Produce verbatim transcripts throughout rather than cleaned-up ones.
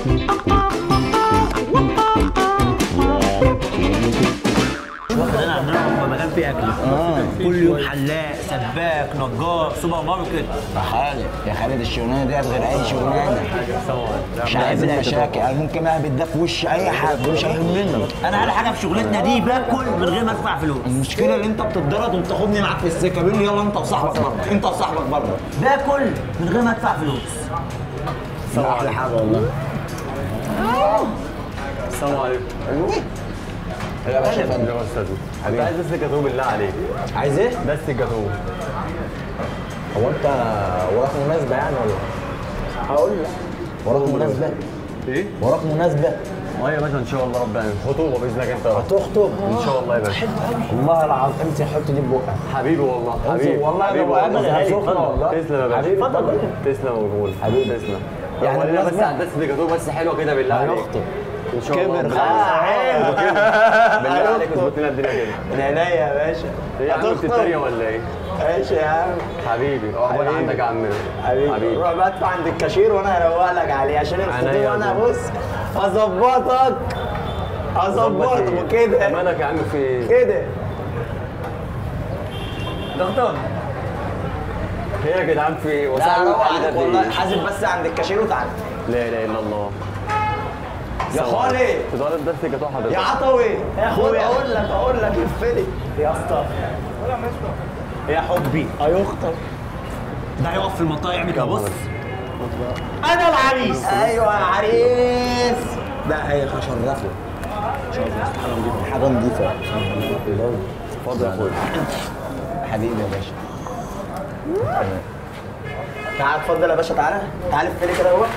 واخد انا عننا مكان فيه اكل. اه كل يوم حلاق، سباك، نجار، سوبر ماركت. يا خالد يا خالد الشغلانه ديت غير اي شغلانه. مش عايزين مشاكل، انا ممكن اهبط ده في وش اي حد مش هيهمنا. انا اهم حاجه في شغلتنا دي باكل من غير ما ادفع فلوس. المشكله اللي انت بتتضرب وبتاخدني معاك في السكه، بيقول لي يلا انت وصاحبك بره، انت وصاحبك بره. باكل من غير ما ادفع فلوس. ده احلى حاجه والله. السلام عليكم. يا باشا يا فندم. يا استاذ حبيبي عايز بس الجاتوه بالله عليك. عايز ايه؟ بس الجاتوه. هو انت وراك مناسبه يعني ولا؟ هقول لك وراك مناسبه؟ ايه؟ وراك مناسبه؟ اه يا باشا ان شاء الله ربنا خطوبه باذن الله انت هتخطب؟ ان شاء الله يا باشا. حلو قوي والله العظيم. امسك حط دي ببقك حبيبي والله حبيبي والله حبيبي انا بقابل سخنه والله. تسلم يا باشا. حبيبي اتفضل. تسلم يا مجهول حبيبي. تسلم. يعني يعني بس بالنسبة- هندسه الجاتوه بس حلوه كده بالله عليك. هيخطب ان شاء الله كبر ربنا خلاص. يعينك. بالله عليك اظبط لنا الدنيا كده. من عينيا يا باشا. ايه يا عم بتتريق ولا ايه؟ ماشي يا عم حبيبي اقعد حبيبي. عندك يا عمنا. حبيبي روح بقى ادفع عند الكاشير وانا هروق لك عليه عشان عينيا الخطوبه. يا انا بابا. بص هظبطك هظبطك كده مالك يا عم في ايه؟ كده. دكتور ايه يا جدعان في ايه؟ لا وسع هروق المحل عليك ده والله. فيه. حاسب بس عند الكاشير وتعالى. لا اله الا الله. يا خالد تدور الدرس الجاتوه حضرتك. يا عطوي يا أخويا. اقول لك اقول لك لفلي يا اسطى يا حبي هيخطب. ده هيقف في المنطقه يعمل كده. بص انا العريس. ايوه يا عريس. ده هيشرفه. حاجه نضيفه. اتفضل يا اخويا. حبيبي يا باشا. تعال اتفضل يا باشا. تعالى تعالى في كده اهو.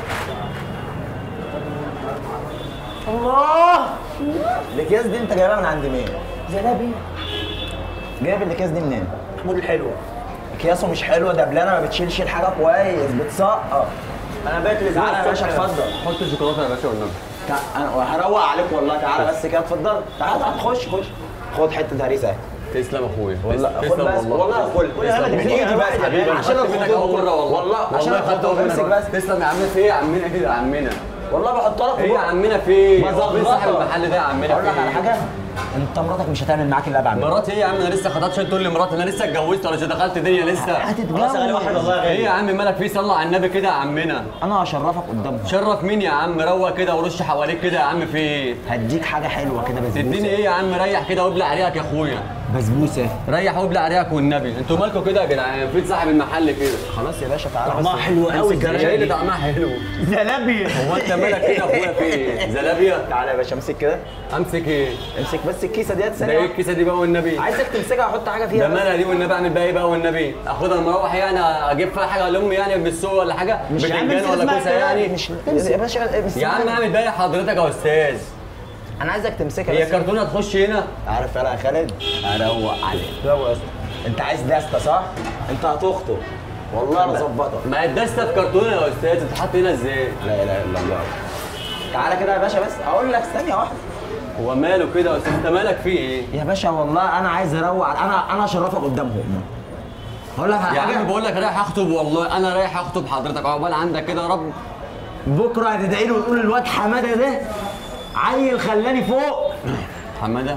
الله. الاكياس دي انت جايبها من عند مين؟ زلابي جايب الاكياس دي منين؟ محمود الحلو. اكياسه مش حلوه، دبلانه، ما بتشيلش الحاجه كويس، بتسقط. انا باكل. تعالى يا باشا اتفضل. حط الشوكولاته يا باشا والنبي. تع- انا هروق عليك والله. تعالى بس كده اتفضل. تعالى تعالى خش خش. خد حته هريسه اهي. تسلم يا اخويا. والله تسلم خد بس والله كل كل تسلم هذا من والله. ايدي بس حبيبي عشان انا خدت منك اول مره والله. والله عشان والله خدت اول امسك مره. بس. تسلم يا عم. في ايه يا عمنا كده يا عمنا؟ والله بحط لك ايه يا عمنا في ايه؟ ما هو فين صاحب ظبطك. المحل ده يا عمنا؟ اقول لك في على ايه؟ حاجه. انت مراتك مش هتعمل معاك اللي انا بعمله. مراتي ايه يا عم؟ انا لسه خطبت عشان تقول لي مراتي؟ انا لسه اتجوزت ولا دخلت دنيا لسه؟ هتتجوز. غالي واحد والله غالي. ايه يا عم مالك فيه؟ صلى على النبي كده يا عمنا. انا هشرفك قدامهم. شرف مين يا عم؟ روق كده ورش حواليك كده يا عم. في ايه؟ هديك حاجه حلوه كده بسبوسه. تديني ايه يا عم؟ ريح كده وابلع عليك يا اخويا. بسبوسه. ريح وابلع عليك والنبي. انتوا مالكوا كده يا جدعان؟ فين صاحب المحل كده؟ خلاص يا باشا تعالى. طعمها بس. حلو قوي ايه اللي الزلابيه. طعمها حلو؟ زلابيه. هو انت مالك كده يا اخويا؟ في ايه؟ زلابيه؟ تعالى يا باشا امسك كده. امسك ايه؟ امسك بس الكيسه ديت ده ثانيه ايه واحدة. الكيسه دي بقى والنبي؟ عايزك تمسكها واحط حاجه فيها. ده مالها دي والنبي؟ اعمل بقى ايه بقى والنبي؟ اخدها المروح يعني اجيب فيها حاجه لامي يعني بالسوق ولا حاجه؟ مش يا عم بتنجان امسك ولا اسمها كوسه كده. يعني؟ مش امسك يا باشا امسك. يا عم اعمل بقى حضرتك يا استاذ. انا عايزك تمسكها هي بس. كرتونه تخش هنا؟ عارف انا يا خالد اروق عليك. روق يا اسطى. انت عايز داسته صح؟ انت هتخطب. والله انا ظبطك. ما الدسته في كرتونه يا استاذ تتحط هنا ازاي؟ لا اله الا الله. تعالى كده يا باشا بس هقول لك ثانيه واحده. هو ماله كده يا استاذ؟ انت مالك فيه ايه؟ يا باشا والله انا عايز اروق. انا انا اشرفك قدامهم. هقول لك على يا حاجه. عم بقول لك رايح اخطب والله. انا رايح اخطب حضرتك. عقبال عندك كده يا رب. بكره هتدعي له وتقول الواد حماده ده عيل خلاني فوق. حماده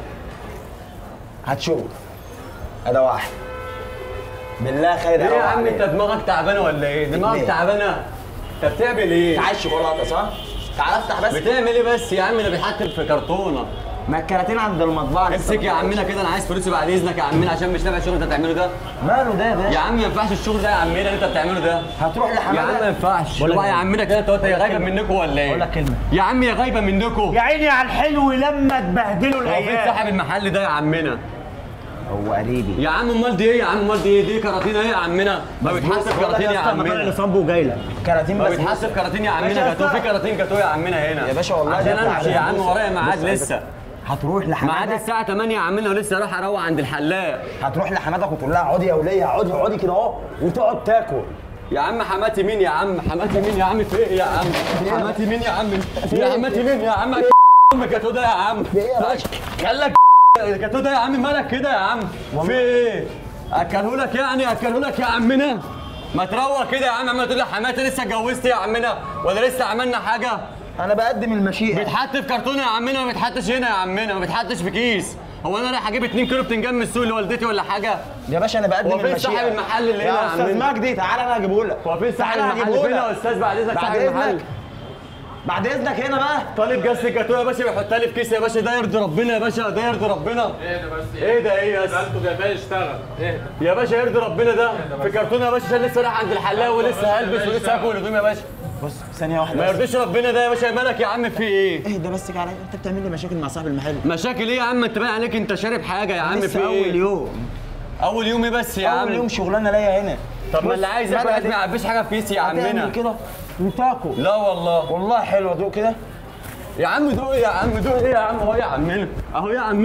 هتشوف. ده واحد. بالله خير. ايه يا عم انت دماغك تعبانه ولا ايه؟ دماغك اتنين. تعبانه؟ انت بتعمل ايه؟ انت عايز شوكولاته صح؟ تعال افتح بس. بتعمل ايه بس يا عم؟ ده بيتحط في كرتونه. ما الكراتين عند المطبعه لسه. امسك يا عمنا كده. انا عايز فلوسي بعد اذنك يا عمنا عشان مش نافع الشغل اللي انت بتعمله ده. ماله ده يا باشا؟ يا عم ما ينفعش الشغل ده يا عمنا اللي انت بتعمله ده. هتروح يا لحماده. عم ما ينفعش. هو يا عمنا كده انت هي غايبه منكم ولا ايه؟ اقول لك كلمه. يا عم هي غايبه منكم. يا عيني على الحلو لما تبهدلوا هو فين الايام. صاحب المحل ده يا عمنا؟ هو قريبي. يا عم امال دي ايه يا عم؟ امال دي ايه؟ دي كراتين ايه يا عمنا؟ ما بيتحسب كراتين يا اللي عمنا. صنبه جاي لك. كراتين ما بس. بيتحسب كراتين يا عمنا. ماشي يا جاتوه في أستاذ. كراتين جاتوه يا عمنا هنا يا باشا والله عشان ده امشي يا عم. بص- ورايا ميعاد بص- لسه. هتروح ميعاد لحماده. الساعه تمانية يا عمنا ولسه رايح اروح عند الحلاق. هتروح لحماتك وتقول لها اقعدي يا وليه اقعدي اقعدي كده اهو وتقعد تاكل. يا عم حماتي مين يا عم؟ حماتي مين يا عم؟ في ايه يا عم؟ حماتي مين يا عم؟ يا حماتي مين يا عم؟ امك جاتوه ده يا عم. في ايه يا باشا؟ قال لك جاتوه ده يا عم. مالك كده يا عم؟ في ايه؟ اكله لك يعني؟ اكله لك يا عمنا؟ ما تروق كده يا عم. عمال تقول لي حماتي لسه اتجوزت يا عمنا ولا لسه عملنا حاجه؟ انا بقدم المشيئه. بيتحط في كرتونه يا عمنا، ما بيتحطش هنا يا عمنا، ما بيتحطش في كيس. هو انا رايح اجيب اتنين كيلو بتنجان من السوق لوالدتي ولا حاجه؟ يا باشا انا بقدم هو فين المشيئه. صاحب المحل اللي هنا يا يا استاذ عمنا؟ مجدي تعالى انا هجيبه لك. هو فين صاحب تعالى المحل؟ هجيبه فين يا لك. استاذ بعد اذنك بعد صاحب المحل؟ اذنك بعد اذنك هنا بقى. طالب جاز الجاتوه يا باشا بيحطها لي في كيس يا باشا، ده يرضي ربنا يا باشا، ده يرضي ربنا. اهدى بس. ايه ده ايه يا اسطى؟ انتوا جايبين اشتغل. اهدى يا باشا يرضي ربنا ده في كرتونه يا باشا، عشان لسه رايح عند الحلاق ولسه هلبس ولسه هاكل هدوم يا باشا. بص ثانيه واحده ما بس. يرضيش ربنا ده يا باشا. مالك يا عم في ايه؟ اهدى بس كده عليا، انت بتعمل لي مشاكل مع صاحب المحل. مشاكل ايه يا عم؟ انت باين عليك انت شارب حاجه يا عم. في لسه ايه؟ اول يوم. اول يوم ايه بس يا عم؟ اول يوم شغلانه ليا هنا. طب ما اللي عايز ياكل عايز ما يعبيش حاجه في كيس يا عمنا. هتعمل كده وتاكل. لا والله. والله حلوه دوق كده. يا عم دوق ايه يا عم؟ دوق ايه يا عم؟ اهو يا عمنا، اهو يا عمنا،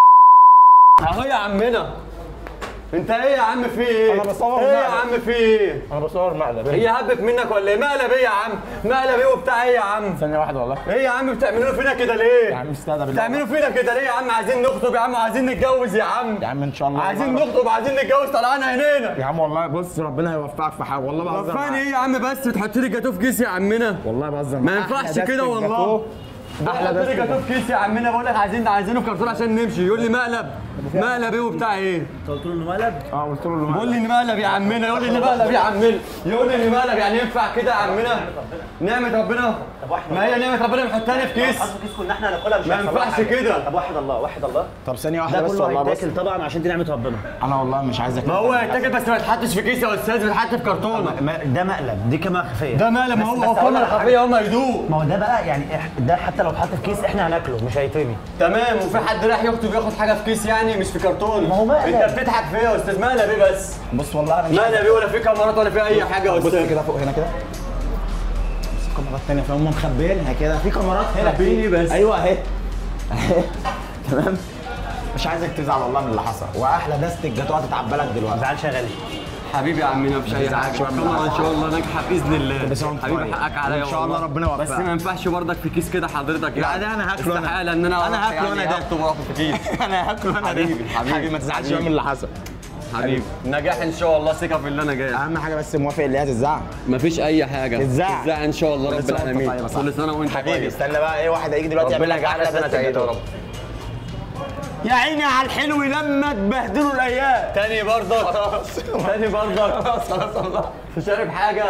اهو يا عمنا. انت ايه يا عم في ايه؟ أنا بصور ايه يا مقلب. عم في ايه؟ انا بصور مقلب. هي هبت منك ولا ايه؟ مقلب ايه يا عم؟ مقلب ايه وبتاع ايه يا عم؟ ثانيه واحده والله. ايه يا عم بتعملوا فينا كده ليه؟ يا عم استهدى بالله. بتعملوا فينا كده ليه يا عم؟ عايزين نخطب يا عم وعايزين نتجوز يا عم. يا عم ان شاء الله. عايزين نخطب وعايزين نتجوز، طلعنا عينينا. يا عم والله بص ربنا هيوفقك في حاجه والله بهزر وفاني معاك. ايه يا عم بس بتحط لي جاتوه في كيس يا عمنا؟ والله بهزر ما معاك. ينفعش أحلى كده دستة والله. جاتوه. احلى احلى لي دستة جاتوه في كيس يا عمنا، بقول لك عايزين عايزينه في كرتون عشان نمشي. يقول لي مقلب. مقلب ايه وبتاع ايه؟ انت قلت له انه مقلب؟ اه قلت له اللي بقول لي ان مقلب يا عمنا، يقول لي ان مقلب يا عمنا، يقول لي ان مقلب. يعني ينفع كده يا عمنا؟ نعمة ربنا. ما هي نعمة ربنا نحطها لي في كيس. حط في كيس كنا احنا هناكلها مش ما هيحصل لها ينفعش حاجة. كده. طب واحد الله واحد الله. طب ثانيه واحده ده بس كله والله بص. هيتاكل طبعا عشان دي نعمه ربنا. انا والله مش عايزك. ما هو هيتاكل بس ما يتحطش في كيس يا استاذ، بيتحط في كرتونه. ما- ده مقلب، دي كاميرا خفيه. ده مقلب. ما بس- هو بس هو أقول كاميرا لك حاجة. خفيه، هم يدوق. ما هو ده بقى يعني إح- ده حتى لو اتحط في كيس احنا هناكله مش هيترمي. تمام. وفي حد رايح يخطب ياخد حاجه في كيس يعني مش في كرتون؟ ما هو مقلب. انت بتضحك فيا يا استاذ. مقلب ايه بس؟ بص والله انا مش مقلب ايه ولا في كاميرات ولا في اي حاجه يا بص استاذ؟ كده فوق هنا كده. بص الكاميرات التانية فهم مخبيينها كده، في كاميرات هنا. مخبيين ايه بس؟ ايوه اهي. اهي تمام. مش عايزك تزعل والله من اللي حصل، واحلى دستة جاتوه هتتعبى لك ما دلوقتي. تزعلش يا غالي. حبيبي يا عمنا مفيش اي حاجه. تزعلش بقى من الكاميرا ان شاء الله ناجحه باذن الله. بس هو حبيبي طيب. حقك عليا إن شاء الله والله. ربنا يوفقك. بس ما ينفعش برضك في كيس كده حضرتك لا يعني. ده انا هاكله انا. استحاله ان انا انا هاكله يعني انا ده. اخطب واخد في كيس. انا هاكله انا ده. حبيبي، حبيبي. حبيبي ما تزعلش بقى حبيبي. من اللي حصل. حبيبي نجاح ان شاء الله، ثقه في اللي انا جاي. اهم حاجه بس موافق اللي هي تتزعل. مفيش اي حاجه. تتزعل. تتزعل ان شاء الله رب كل سنة وأنت العالمين. طيب يا صاحبي. كل سنه وانت حبيبي طيب. استنى بقى ايه، واحد هيجي دلوقتي يعمل ربنا لك يجعلها احلى سنه دستة سعيده يا جاتوه. رب. يا عيني على الحلو لما تبهدلوا الايام. تاني برضك. خلاص تاني برضك. خلاص خلاص والله. شارب حاجه.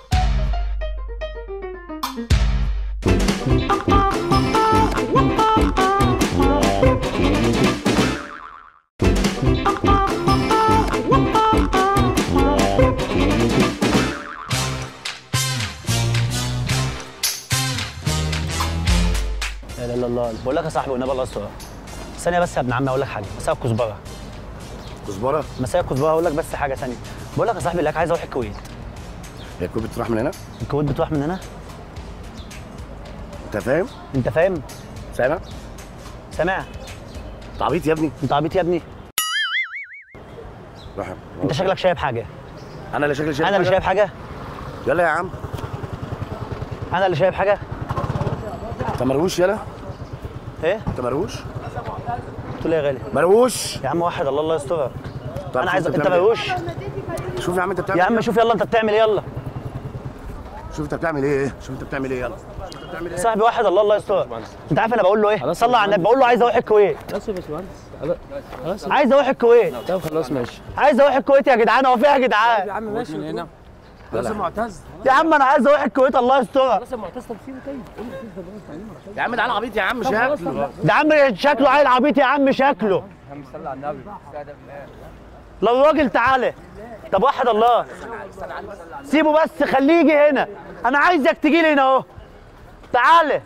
لا اله الا الله. بقول لك يا صاحبي والنبي الله يستر. ثانيه بس يا ابن عمي اقول لك حاجه. مساء الكزبره. كزبره؟ مساء الكزبره هقول لك بس حاجه ثانيه. بقول لك يا صاحبي اللي عايز اروح الكويت. هي الكويت بتروح من هنا؟ الكويت بتروح من هنا؟ انت فاهم؟ انت فاهم؟ سامع؟ سامع؟ انت عبيط يا ابني؟ انت عبيط يا ابني؟ روح. انت شكلك شايف حاجه. انا اللي شكلي شايف انا اللي حاجة؟ شايف حاجه؟ يلا يا عم. انا اللي شايف حاجه؟ انت مروش يلا؟ ايه؟ انت مروش؟ قلت له يا غالي. مروش؟ يا عم واحد الله الله يسترك. طب انا شوف عايز انت انت بتعمل ايه؟ مروش. شوف يا عم انت بتعمل يا عم ايه؟ شوف يلا انت بتعمل ايه يلا. شوف انت بتعمل ايه؟ شوف انت بتعمل ايه يلا؟ شوف انت بتعمل ايه؟ صاحبي واحد الله الله يسترك. انت عارف انا بقول له ايه؟ صلى على النبي. بقول له عايز اروح الكويت. خلاص يا باشمهندس. خلاص عايز اروح الكويت. طب خلاص ماشي. عايز اروح الكويت يا جدعان. هو فيها يا جدعان؟ يا عم ماشي من هنا. خلاص يا معتز. يا عم انا عايز اروح الكويت الله يسترك. خلاص يا معتز. طب سيبه طيب. يا عم ده على عبيط يا عم شكله. ده عم شكله عيل عبيط يا عم شكله. عم صلي على النبي. لو الراجل تعالى. طب واحد الله. سيبه بس خليه يجي هنا. انا عايزك تجي لي هنا اهو. تعالى.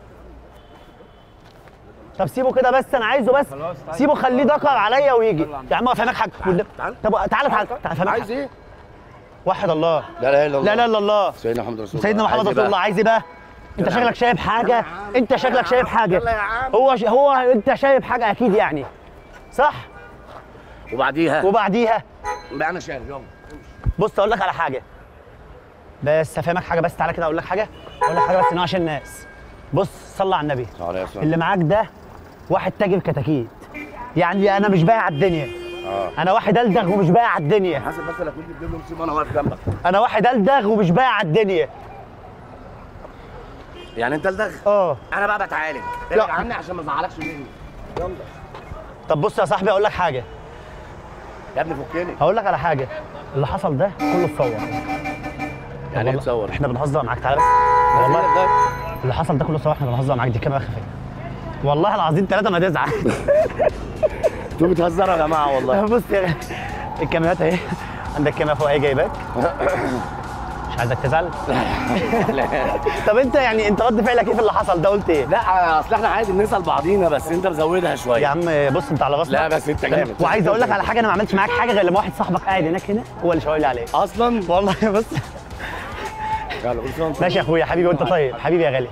طب سيبه كده بس انا عايزه بس. سيبه خليه دكر عليا ويجي. يا عم افهمك حاجه. تعال. طب تعالى تعالى تعالى افهمك عايز حاجة. ايه؟ واحد الله. لا لا الا الله. لا لا الا الله. سيدنا محمد رسول الله. سيدنا محمد عايز ايه رسول الله. بقى؟ عايز ايه بقى؟ انت يلا يا شكلك عم. شايف حاجه. انت شكلك شايف حاجه. يلا يا عم. هو ش... هو انت شايف حاجه اكيد يعني. صح؟ وبعديها؟ وبعديها بقى انا شايف يلا. بص اقول لك على حاجه. بس افهمك حاجه بس. تعالى كده اقول لك حاجه. اقول لك حاجه بس انه عشان الناس. بص صلى على النبي. تعالى يا سلام. اللي معاك ده واحد تاجر كتاكيت. يعني انا مش بايع على الدنيا. اه انا واحد الدغ ومش بايع على الدنيا. حاسب بس لو كنت تجيب له مصيبه انا واقف جنبك. انا واحد الدغ ومش بايع على الدنيا. يعني انت لدغ؟ اه انا بقى بتعالج، ابعد عني عشان ما ازعلكش مني. يلا طب بص يا صاحبي اقول لك حاجه. يا ابني فكني. هقول لك على حاجه، اللي حصل ده كله اتصور. يعني ايه اتصور؟ احنا بنهزر معاك، تعالى بس. والله اللي حصل ده كله اتصور، احنا بنهزر معاك، دي كاميرا خفيه. والله العظيم ثلاثه ما تزعل. انتوا بتهزروا يا جماعه والله. بص يا الكاميرات اهي، عندك كاميرا فوق اهي جايباك. مش عايزك تزعل. طب انت يعني انت رد فعلك ايه في اللي حصل ده؟ قلت ايه؟ لا اصل احنا عادي بنسال بعضينا، بس انت مزودها شويه. يا عم بص انت على راسنا. لا بس انت جامد. وعايز اقول لك على حاجه، انا ما عملتش معاك حاجه غير لما واحد صاحبك قاعد هناك هنا هو اللي شاور لي عليه اصلا. والله. بص يلا قول سلام. ماشي يا اخويا حبيبي، وانت طيب حبيبي يا غالي.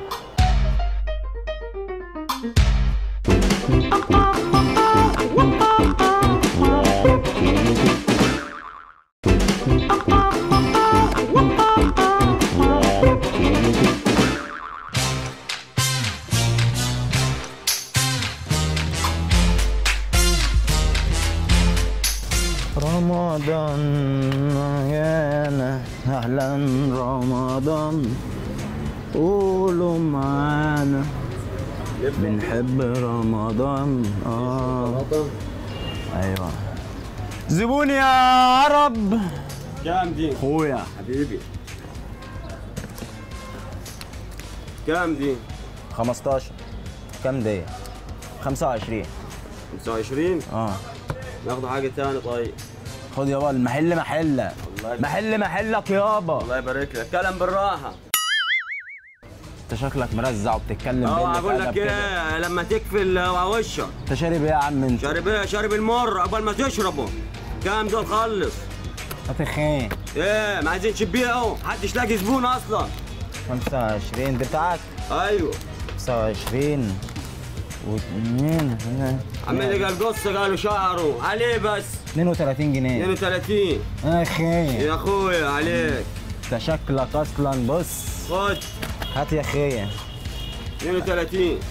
رمضان يانا اهلا رمضان، قولوا معانا بنحب رمضان. اه ايوه زبوني يا عرب. كام دي؟ اخويا حبيبي كام دي؟ خمستاشر. كام دي؟ خمسة وعشرين. خمسة وعشرين؟ اه ناخد حاجة تاني طيب. خد يابا المحل محلك. محل محلك يابا. الله يبارك لك، كلام بالراحة. انت شكلك مرزع وبتتكلم اه بقلة اقول لك أدب كده. ايه، لما تقفل وشك. انت شارب ايه يا عم انت؟ شارب ايه؟ شارب المر قبل ما تشربه. كام دول خلص؟ هتخين. ايه ما عايزين تبيعوا، محدش لاقي زبون اصلا. خمسة وعشرين دي بتاعك؟ ايوه خمسة وعشرين واثنين. عم اللي قال قصه قالوا شعره عليه بس اتنين وتلاتين جنيه. اثنين وثلاثين. يا اخي يا اخويا عليك. انت شكلك اصلا بص. خد هات يا اخي. اثنين وثلاثين.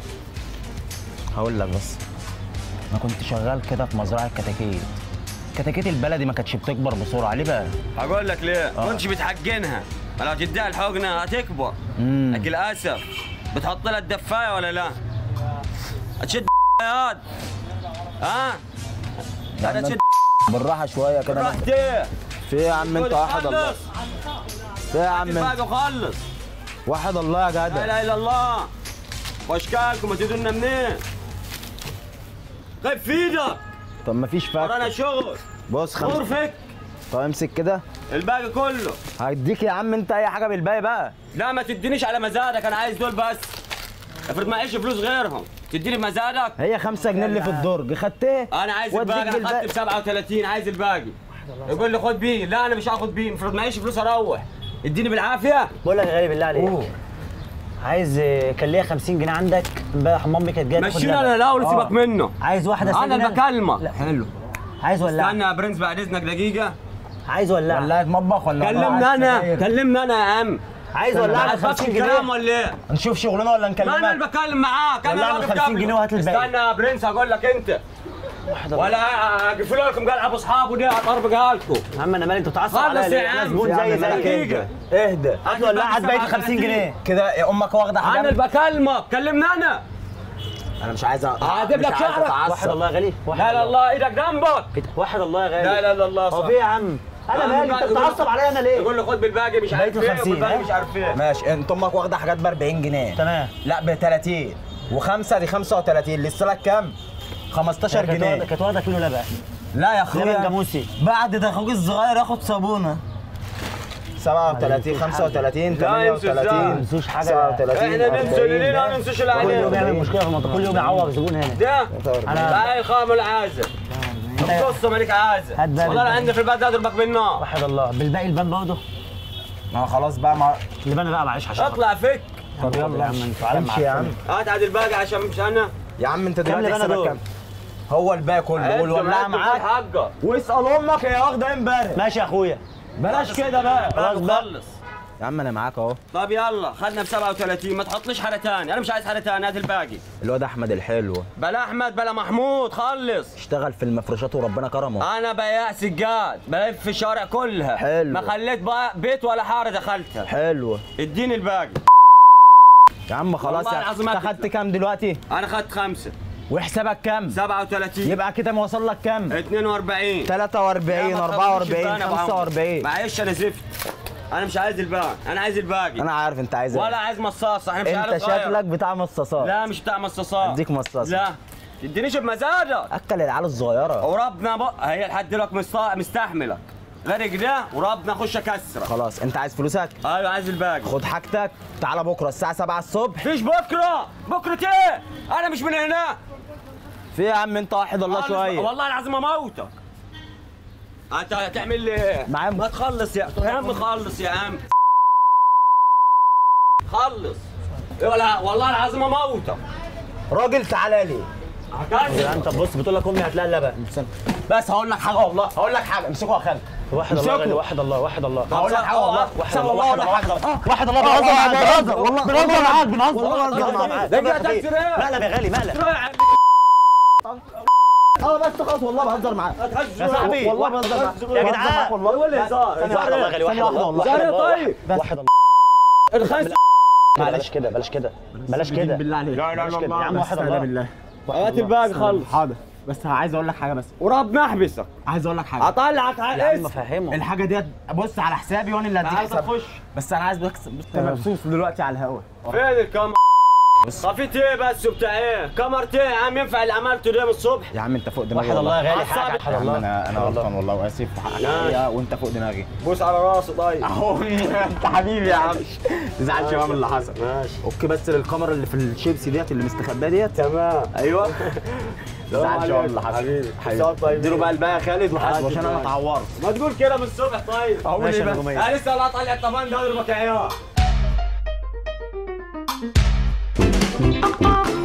هقول لك بس، انا كنت شغال كده في مزرعه كتاكيت. كتاكيت البلدي ما كانتش بتكبر بسرعه، ليه بقى؟ هقول لك ليه؟ آه. كنتش بتحقنها، لو تديها الحقنه هتكبر. امم لكن للاسف بتحط لها الدفايه ولا لا؟ هتشد يا واد. ها؟ انا تشد بالراحه شويه كده. رحت ايه؟ في ايه يا عم انت؟ واحد الله. في ايه يا عم انت؟ الباقي خلص. واحد الله يا لا جدع. اله الا الله. واشكالكم هتدوا لنا منين؟ غيب في ايدك. طب ما فيش ورانا فك. شغل. بص خمسة. غرفك طب امسك كده. الباقي كله. هديك يا عم انت اي حاجه بالباقي بقى. لا ما تدينيش على مزاجك، انا عايز دول بس. افرض معيش فلوس غيرهم، تديني بمزاجك؟ هي خمسة جنيه اللي في الدرج خدت ايه؟ انا عايز واديك الباقي، انا خدت ب سبعة وثلاثين، عايز الباقي. يقول لي خد بيه، لا انا مش هاخد بيه، افرض معيش فلوس اروح. اديني بالعافيه. بقول لك يا غالي بالله عليك، أوه. عايز كان ليا خمسين جنيه عندك امبارح، امي كانت جايه تاخد مشينا لبن. انا الاول سيبك آه. منه. عايز واحده انا اللي بكلمك. لا حلو. عايز ولاعه. استنى يا برنس بعد اذنك دقيقه. عايز ولاعه. ولاعة مطبخ ولا كلمنا انا، كلمنا انا يا عم. عايز ولاعه ب خمسين جنيه ولا ايه؟ نشوف شغلنا ولا نكلمك؟ ما انا اللي بكلم معاك، انا ولاعه ب اللي خمسين جنيه وهات الباقي. استنى يا برنس هقول لك انت. ولا اقفلوا لكم قلعه ابو اصحابه دي اطربقها لكم. يا عم انا مالي، انت بتعصب خلص عليا يا ليه؟ انا عم. زبون يا زي عم زيك دقيقة. اهدى. هات ولاعه هات باقي خمسين جنيه كده يا امك واخده حاجه. انا اللي بكلمك، كلمنا انا. انا مش عايز أ- هجيب مش لك عايز شعرك. أتعصب. واحد الله يا غالي. واحد لا لا الله ايدك جنبك. واحد الله يا غالي. لا لا لا الله هو صح. في إيه يا عم؟ انا مالي، انت بتعصب عليا انا ليه؟ يقول لي خد بالباقي مش عارف بقيت ايه، الخمسين، وبالباقي ها؟ مش عارف ايه. ماشي، انت امك واخده حاجات ب أربعين جنيه. تمام. لا ب ثلاثين وخمسه دي خمسة وثلاثين، لسه لك كام؟ خمستاشر كانت جنيه. واخدة- كانت واخده كيلو لبن. لا يا لبن اخويا جاموسي. بعد ده اخوك الصغير ياخد صابونه. سبعة وثلاثين خمسة وثلاثين ثمانية وثلاثين ما ننسوش حاجه. تسعة وثلاثين احنا ننسوا اللي لينا ما ننسوش اللي كل يوم علينا. يعمل مشكله في المنطقه، كل يوم يعوق زبون هنا. ده انا لا الخام العازل. القصه مالك عازل. هات بقى والله انا بالباقي. عندي في البلد ده اضربك بالنار. واحد الله بالباقي البان برضه. ما خلاص بقى ما اللبان بقى معلش عشان اطلع فك. طب يلا يا عم انتوا عالم امشي يا عم. هات عاد الباقي عشان مش انا. يا عم انت كام دلوقتي لبانة حسابك دول؟ كام؟ هو الباقي كله والولاعه معاك. حقك. واسال امك هي واخده ايه امبارح. ماشي يا اخويا. بلاش كده بقى. خلاص خلص. يا عم انا معاك اهو. طب يلا خدنا ب سبعة وثلاثين، ما تحطليش حاجه ثانيه، انا مش عايز حاجه ثانيه، هات الباقي. الواد احمد الحلو بلا احمد بلا محمود، خلص. اشتغل في المفروشات وربنا كرمه. انا بياع سجاد، بلف في الشوارع كلها. حلو. ما خليت بقى بيت ولا حاره دخلتها. حلو. اديني الباقي. يا عم خلاص والله يا العظيم انت هكذب. خدت كام دلوقتي؟ انا خدت خمسه. وحسابك كام؟ سبعة وثلاثين. يبقى كده موصل لك كام؟ اتنين واربعين. تلاتة واربعين اربعة واربعين خمسة واربعين. معلش انا زفت. انا مش عايز الباقي، انا عايز الباقي. انا عارف انت عايز ايه. ولا عايز مصاصه، احنا مش انت عيال صغيرة. شكلك بتاع مصاصات. لا مش بتاع مصاصات. اديك مصاصه. لا تدينيش بمزاجك. اكل العيال الصغيره. وربنا بقى هي لحد دلوقتي مستا- مستحملك غير كده، وربنا اخش اكسرك. خلاص انت عايز فلوسك؟ ايوه عايز الباقي. خد حاجتك تعالى بكره الساعه سبعة الصبح. مفيش بكره. بكره ايه؟ انا مش من هنا. في يا عم انت واحد الله شويه. والله العظيم اموتك. انت هتعمل لي ايه؟ معايا ما تخلص يا يا عم، خلص يا عم، خلص. إيه ولا والله العظيم اموتك. راجل تعالى لي. هكذا. انت بص بتقول لك امي هتلاقي اللبن. بس هقول لك حاجه والله، هقول لك حاجه امسكوا يا خالد. واحد الله غالي، واحد الله واحد الله. هقول لك حاجه والله، واحد والله الله هقول لك حاجه. واحد الله بنهزر معاك، بنهزر والله بنهزر معاك، بنهزر والله بنهزر معاك. ده جاي تكسر ايه؟ مقلب يا غالي مقلب. اه بس خلاص والله بهزر معاك. يا صاحبي والله بهزر معاك يا جدعان والله. هو اللي هزار. واحد الله غالي، واحد الله هزار ايه طيب؟ واحد الله. الخس. بلاش كده بلاش كده بلاش كده بالله عليك. لا لا كده. يا عم واحد استهدى الله. بالله. هات الباقي خلص. حاضر بس عايز اقول لك حاجه بس. وربنا احبسك. عايز اقول لك حاجه. هطلعك يا على عم اسم. فهمه. الحاجه ديت بص على حسابي وانا اللي هديك عايز حساب. اخش. بس انا عايز بس انت مبسوط دلوقتي على الهوا. فين الكاميرا؟ خفيت ايه بس وبتاع ايه؟ كاميرتين يا عم، ينفع اللي عملته ده من الصبح؟ يا عم انت فوق دماغي واحد الله يا غالي، عصابي. حاجه واحد يا عم الله. انا انا غلطان والله واسف في حقك عليا وانت فوق دماغي. بوس على راسي طيب. اهو انت حبيبي يا عم. ما تزعلش بقى من اللي حصل. ماشي اوكي بس للكاميرا اللي في الشيبسي ديت اللي مستخبيه ديت. تمام. ايوه. ما تزعلش بقى من اللي حصل. حبيبي. حبيبي اديله بقى الباقي يا خالد وحاسبه عشان انا اتعورت. ما تقول كده من الصبح طيب. اقول ماشي ايه يا بس؟ نجومية. انا لسه لا طالع طبعا ده اضربك يا عيال.